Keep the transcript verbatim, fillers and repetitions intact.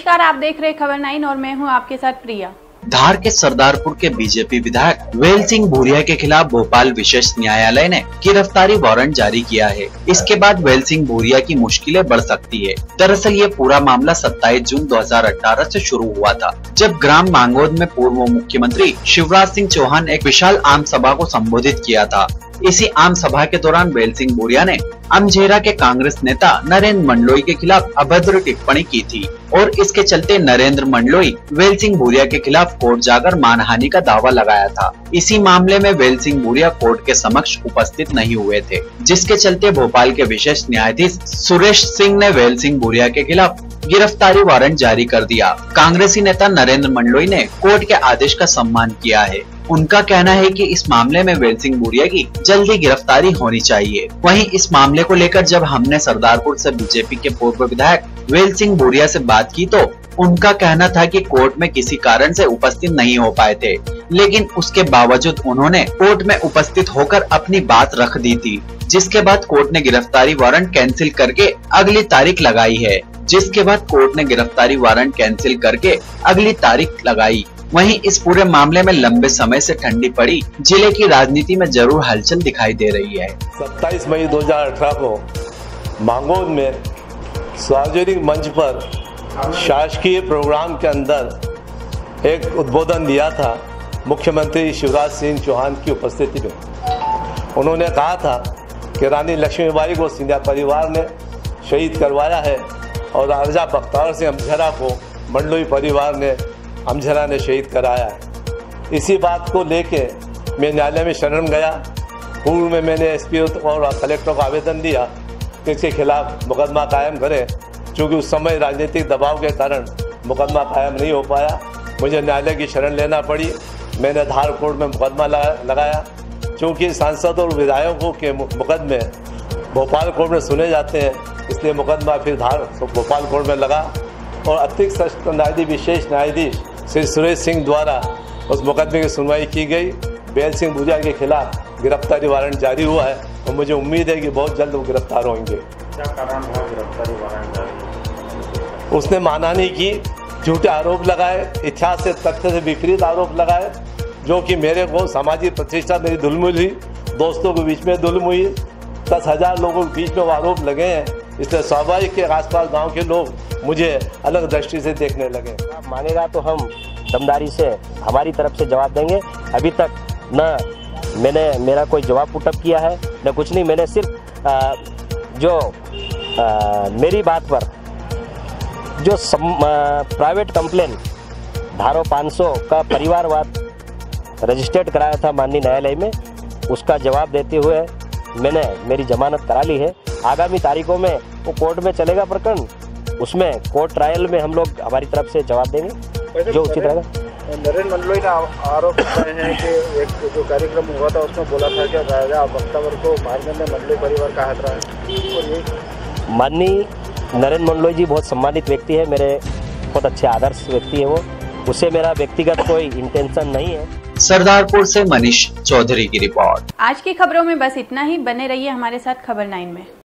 नमस्कार, आप देख रहे खबर नाइन और मैं हूं आपके साथ प्रिया। धार के सरदारपुर के बीजेपी विधायक वेल सिंह भूरिया के खिलाफ भोपाल विशेष न्यायालय ने गिरफ्तारी वारंट जारी किया है। इसके बाद वेल सिंह भूरिया की मुश्किलें बढ़ सकती है। दरअसल ये पूरा मामला सत्ताईस जून दो हज़ार अठारह से शुरू हुआ था, जब ग्राम मांगोद में पूर्व मुख्यमंत्री शिवराज सिंह चौहान एक विशाल आम सभा को संबोधित किया था। इसी आम सभा के दौरान वेल सिंह भूरिया ने अमझेरा के कांग्रेस नेता नरेंद्र मंडलोई के खिलाफ अभद्र टिप्पणी की थी और इसके चलते नरेंद्र मंडलोई वेल सिंह भूरिया के खिलाफ कोर्ट जाकर मानहानि का दावा लगाया था। इसी मामले में वेल सिंह भूरिया कोर्ट के समक्ष उपस्थित नहीं हुए थे, जिसके चलते भोपाल के विशेष न्यायाधीश सुरेश सिंह ने वेल सिंह भूरिया के खिलाफ गिरफ्तारी वारंट जारी कर दिया। कांग्रेसी नेता नरेंद्र मंडलोई ने कोर्ट के आदेश का सम्मान किया है। उनका कहना है कि इस मामले में वेल सिंह भूरिया की जल्दी गिरफ्तारी होनी चाहिए। वहीं इस मामले को लेकर जब हमने सरदारपुर से बीजेपी के पूर्व विधायक वेल सिंह भूरिया से बात की तो उनका कहना था कि कोर्ट में किसी कारण से उपस्थित नहीं हो पाए थे, लेकिन उसके बावजूद उन्होंने कोर्ट में उपस्थित होकर अपनी बात रख दी थी, जिसके बाद कोर्ट ने गिरफ्तारी वारंट कैंसिल करके अगली तारीख लगाई है जिसके बाद कोर्ट ने गिरफ्तारी वारंट कैंसिल करके अगली तारीख लगाई। वहीं इस पूरे मामले में लंबे समय से ठंडी पड़ी जिले की राजनीति में जरूर हलचल दिखाई दे रही है। सत्ताईस मई दो हज़ार अठारह को मांगोद में सार्वजनिक मंच पर शासकीय प्रोग्राम के अंदर एक उद्बोधन दिया था मुख्यमंत्री शिवराज सिंह चौहान की उपस्थिति में। उन्होंने कहा था कि रानी लक्ष्मीबाई को सिंधिया परिवार ने शहीद करवाया है और राजा बख्तियार सिंह अमझेरा को मंडलोई परिवार ने अमझेरा ने शहीद कराया है। इसी बात को लेके मैं न्यायालय में शरण गया। पूर्व में मैंने एसपी और कलेक्टर को आवेदन दिया कि इसके खिलाफ मुकदमा कायम करें, क्योंकि उस समय राजनीतिक दबाव के कारण मुकदमा कायम नहीं हो पाया। मुझे न्यायालय की शरण लेना पड़ी। मैंने धार कोर्ट में मुकदमा लगाया, क्योंकि सांसद और विधायकों के मुकदमे भोपाल कोर्ट में सुने जाते हैं, इसलिए मुकदमा फिर धार भोपाल कोर्ट में लगा और अतिरिक्त सत्र न्यायाधीश विशेष न्यायाधीश श्री सुरेश सिंह द्वारा उस मुकदमे की सुनवाई की गई। वेल सिंह भूरिया के खिलाफ गिरफ्तारी वारंट जारी हुआ है और मुझे उम्मीद है कि बहुत जल्द वो गिरफ्तार होंगे। क्या कारण हुआ गिरफ्तारी वारंट जारी? उसने मानहानि की, झूठे आरोप लगाए, इतिहास से तथ्य से विपरीत आरोप लगाए, जो कि मेरे को सामाजिक प्रतिष्ठा मेरी धुलमुल हुई, दोस्तों के बीच में धुलम हुई, दस हजार लोगों के बीच में वो आरोप लगे हैं। इसलिए स्वाभाविक के आसपास गांव के लोग मुझे अलग दृष्टि से देखने लगे। आप मानेगा तो हम दमदारी से हमारी तरफ से जवाब देंगे। अभी तक न मैंने मेरा कोई जवाब पुटअप किया है न कुछ नहीं। मैंने सिर्फ आ, जो आ, मेरी बात पर जो प्राइवेट कंप्लेन धारा पाँच सौ का परिवारवाद रजिस्टर्ड कराया था माननीय न्यायालय में, उसका जवाब देते हुए मैंने मेरी जमानत करा ली है। आगामी तारीखों में वो कोर्ट में चलेगा प्रकरण, उसमें कोर्ट ट्रायल में हम लोग हमारी तरफ से जवाब देंगे जो उचित रहेगा। नरेंद्र मंडलोई ने आरोप लगाए हैं कि एक जो कार्यक्रम हुआ था उसमें बोला था कि राजा बख्तियार को मारने में मंडलोई परिवार का हाथ रहा है। और ये माननीय नरेंद्र मंडलोई जी बहुत सम्मानित व्यक्ति है, मेरे बहुत अच्छे आदर्श व्यक्ति है वो, उससे मेरा व्यक्तिगत कोई इंटेंशन नहीं है। सरदारपुर से मनीष चौधरी की रिपोर्ट। आज की खबरों में बस इतना ही। बने रहिए हमारे साथ खबर नाइन में।